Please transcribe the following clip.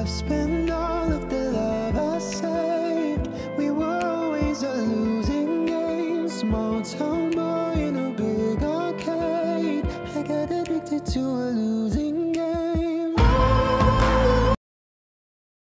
I've spent all of the love I saved. We were always a losing game. Small town boy in a big arcade. I got addicted to a losing